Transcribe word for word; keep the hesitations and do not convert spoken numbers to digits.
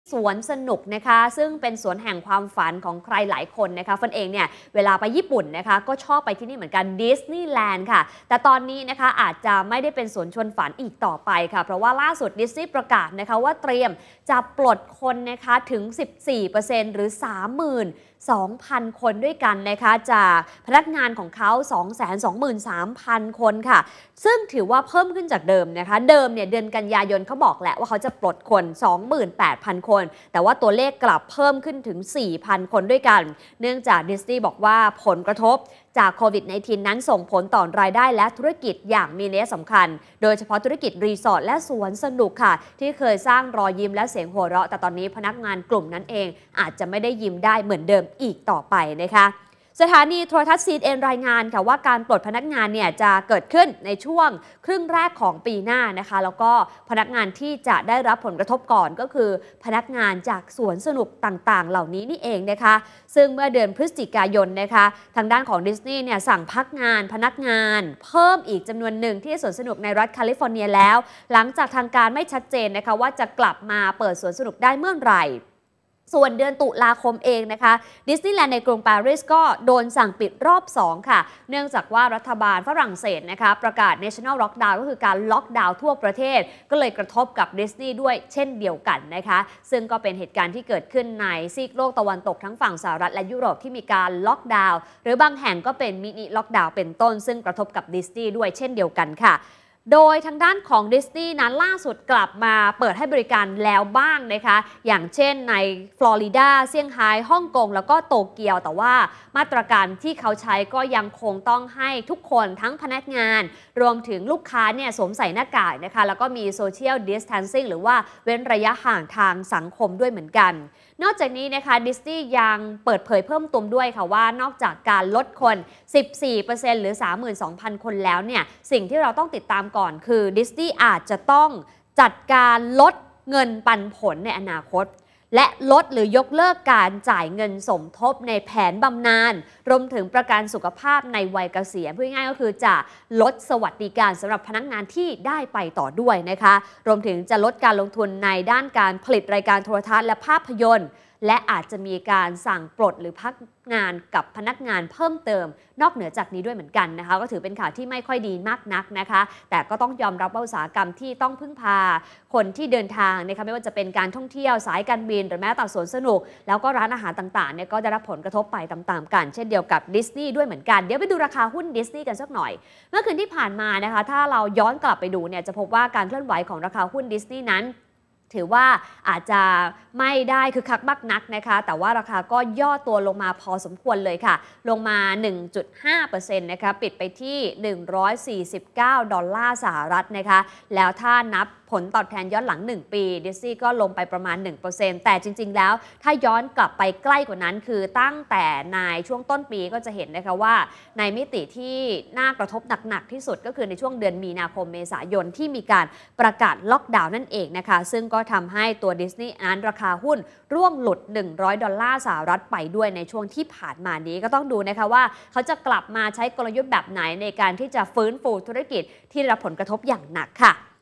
สวนสนุกนะคะซึ่งเป็นสวนแห่งความฝันของใครหลายคนนะคะฟันเองเนี่ยเวลาไปญี่ปุ่นนะคะก็ชอบไปที่นี่เหมือนกันดิสนีย์แลนด์ค่ะแต่ตอนนี้นะคะอาจจะไม่ได้เป็นสวนชวนฝันอีกต่อไปค่ะเพราะว่าล่าสุดดิสนีย์ประกาศนะคะว่าเตรียมจะปลดคนนะคะถึง สิบสี่เปอร์เซ็นต์ หรือ สามหมื่นสองพัน คนด้วยกันนะคะจากพนักงานของเขา สองแสนสองหมื่นสามพัน คนค่ะซึ่งถือว่าเพิ่มขึ้นจากเดิมนะคะเดิมเนี่ยเดือนกันยายนเขาบอกแหละว่าเขาจะปลดคน สองหมื่นแปดพัน คนแต่ว่าตัวเลขกลับเพิ่มขึ้นถึง สี่พัน คนด้วยกันเนื่องจากดิสนีย์บอกว่าผลกระทบจากโควิด สิบเก้า นั้นส่งผลต่อรายได้และธุรกิจอย่างมีนัยสำคัญโดยเฉพาะธุรกิจรีสอร์ทและสวนสนุกค่ะที่เคยสร้างรอยยิ้มและเสียงหัวเราะแต่ตอนนี้พนักงานกลุ่มนั้นเองอาจจะไม่ได้ยิ้มได้เหมือนเดิมอีกต่อไปนะคะสถานีโทรทัศน์ ซี เอ็น เอ็น รายงานค่ะว่าการปลดพนักงานเนี่ยจะเกิดขึ้นในช่วงครึ่งแรกของปีหน้านะคะแล้วก็พนักงานที่จะได้รับผลกระทบก่อนก็คือพนักงานจากสวนสนุกต่างๆเหล่านี้นี่เองนะคะซึ่งเมื่อเดือนพฤศจิกายนนะคะทางด้านของดิสนีย์เนี่ยสั่งพักงานพนักงานเพิ่มอีกจำนวนหนึ่งที่สวนสนุกในรัฐแคลิฟอร์เนียแล้วหลังจากทางการไม่ชัดเจนนะคะว่าจะกลับมาเปิดสวนสนุกได้เมื่อไหร่ส่วนเดือนตุลาคมเองนะคะดิสนีย์แลนด์ในกรุงปารีสก็โดนสั่งปิดรอบสองค่ะเนื่องจากว่ารัฐบาลฝรั่งเศสนะคะประกาศ National Lockdown ก็คือการล็อกดาวน์ทั่วประเทศก็เลยกระทบกับดิสนีย์ด้วยเช่นเดียวกันนะคะซึ่งก็เป็นเหตุการณ์ที่เกิดขึ้นในซีกโลกตะวันตกทั้งฝั่งสหรัฐและยุโรปที่มีการล็อกดาวน์หรือบางแห่งก็เป็นมินิล็อกดาวน์เป็นต้นซึ่งกระทบกับดิสนีย์ด้วยเช่นเดียวกันค่ะโดยทางด้านของดิสนีย์นั้นล่าสุดกลับมาเปิดให้บริการแล้วบ้างนะคะอย่างเช่นในฟลอริดาเซี่ยงไฮ้ฮ่องกงแล้วก็โตเกียวแต่ว่ามาตรการที่เขาใช้ก็ยังคงต้องให้ทุกคนทั้งพนักงานรวมถึงลูกค้าเนี่ยสวมใส่หน้ากากนะคะแล้วก็มีโซเชียลดิสแทนซิ่งหรือว่าเว้นระยะห่างทางสังคมด้วยเหมือนกันนอกจากนี้นะคะดิสนีย์ยังเปิดเผยเพิ่มเติมด้วยค่ะว่านอกจากการลดคน สิบสี่เปอร์เซ็นต์ หรือ สามหมื่นสองพัน คนแล้วเนี่ยสิ่งที่เราต้องติดตามก่อนคือดิสนีย์อาจจะต้องจัดการลดเงินปันผลในอนาคตและลดหรือยกเลิกการจ่ายเงินสมทบในแผนบำนาญรวมถึงประกันสุขภาพในวัยเกษียณพูดง่ายๆก็คือจะลดสวัสดิการสำหรับพนักงานที่ได้ไปต่อด้วยนะคะรวมถึงจะลดการลงทุนในด้านการผลิตรายการโทรทัศน์และภาพยนตร์และอาจจะมีการสั่งปลดหรือพักงานกับพนักงานเพิ่มเติมนอกเหนือจากนี้ด้วยเหมือนกันนะคะก็ถือเป็นข่าวที่ไม่ค่อยดีมากนักนะคะแต่ก็ต้องยอมรับว่าอุตสาหกรรมที่ต้องพึ่งพาคนที่เดินทางนะคะไม่ว่าจะเป็นการท่องเที่ยวสายการบินหรือแม้แต่สวนสนุกแล้วก็ร้านอาหารต่างๆเนี่ยก็ได้รับผลกระทบไปตามๆกันเช่นเดียวกับดิสนีย์ด้วยเหมือนกันเดี๋ยวไปดูราคาหุ้นดิสนีย์กันสักหน่อยเมื่อคืนที่ผ่านมานะคะถ้าเราย้อนกลับไปดูเนี่ยจะพบว่าการเคลื่อนไหวของราคาหุ้นดิสนีย์นั้นถือว่าอาจจะไม่ได้คือคักมากนักนะคะแต่ว่าราคาก็ย่อตัวลงมาพอสมควรเลยค่ะลงมา หนึ่งจุดห้าเปอร์เซ็นต์ นะคะปิดไปที่หนึ่งร้อยสี่สิบเก้าดอลลาร์สหรัฐนะคะแล้วถ้านับผลตอบแทนย้อนหลังหนึ่งปีดิสนีย์ก็ลงไปประมาณ หนึ่งเปอร์เซ็นต์ แต่จริงๆแล้วถ้าย้อนกลับไปใกล้กว่านั้นคือตั้งแต่ในช่วงต้นปีก็จะเห็นนะคะว่าในมิติที่น่ากระทบหนักๆที่สุดก็คือในช่วงเดือนมีนาคมเมษายนที่มีการประกาศล็อกดาวน์นั่นเองนะคะซึ่งก็ทำให้ตัวดิสนีย์นั้นราคาหุ้นร่วงหลุดหนึ่งร้อยดอลลาร์สหรัฐไปด้วยในช่วงที่ผ่านมานี้ก็ต้องดูนะคะว่าเขาจะกลับมาใช้กลยุทธ์แบบไหนในการที่จะฟื้นฟูธุรกิจที่ได้รับผลกระทบอย่างหนักค่ะ